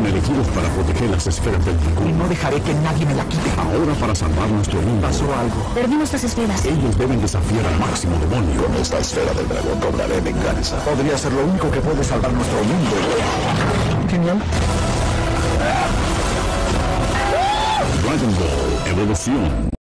elegidos para proteger las esferas del dragón. Y no dejaré que nadie me la quite. Ahora, para salvar nuestro mundo, Pasó algo. Perdí nuestras esferas. ellos deben desafiar al máximo demonio. Con esta esfera del dragón cobraré venganza. Podría ser lo único que puede salvar nuestro mundo. Genial. Dragon Ball Evolución.